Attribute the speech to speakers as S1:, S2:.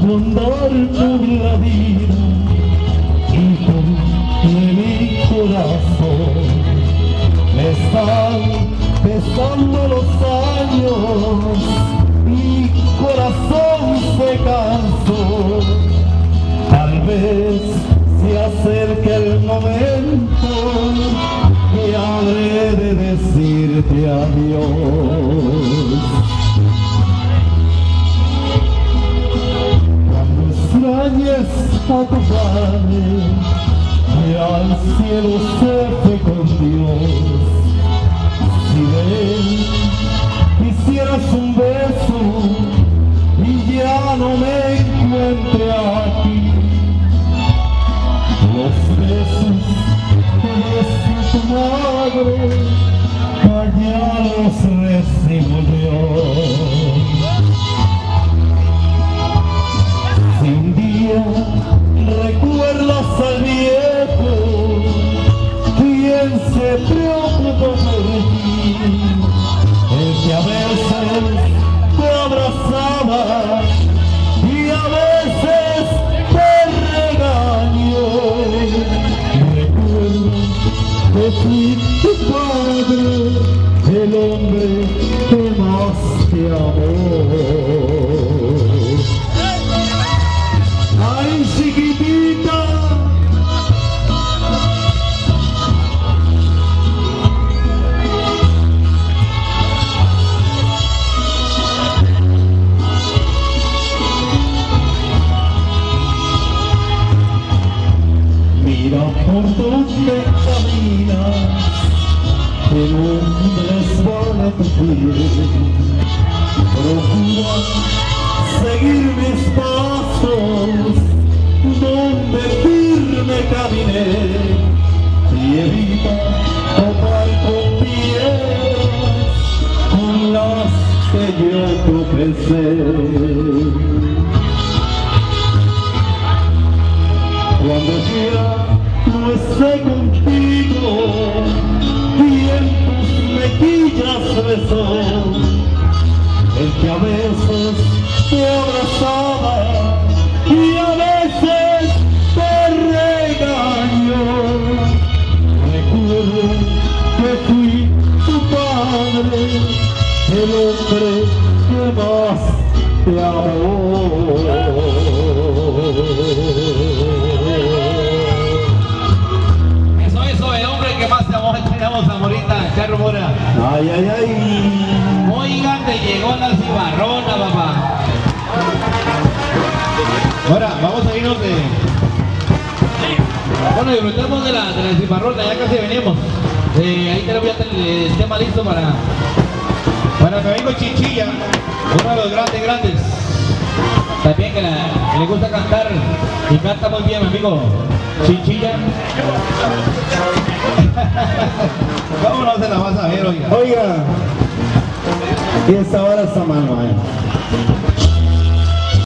S1: andar por la vida, hijo de mi corazón. Me están pesando los años, mi corazón se cansó. Tal vez se acerque el momento que habré de decirte adiós. Cuando extrañes a tu padre y al cielo se fue con Dios, si de él quisieras un beso y ya no me encuentre aquí, los besos que dio tu madre allá los recibo yo. Si un día recuerdas al viejo quien se preocupó por ti, el que a veces te abrazaba y a veces te regañó. Recuerdo que fui tu padre, el hombre que más te amó. ¡Ay, chiquitita! Mira por donde caminas, que hombres van a cumplir. Procura seguir mis pasos, donde firme caminé, y evita topar con piedras con las que yo tropecé. Cuando ya no esté contigo y en tus mejillas besó, el que a veces te abrazaba y a veces te regañó. Recuerdo que fui tu padre, el hombre que más te amó.
S2: Zamorita, Charro Mora.
S1: Ay, ay, ay.
S2: Oigan, te llegó la cimarrona, papá. Ahora, vamos a irnos de... Bueno, disfrutamos de la cimarrona, ya casi venimos. Ahí tenemos ya el tema listo para mi amigo Chinchilla, uno de los grandes. También que le gusta cantar y canta muy bien, mi amigo Chinchilla. ¿Cómo no se la vas a ver, oiga?
S1: Oiga, y esta hora está mal, man.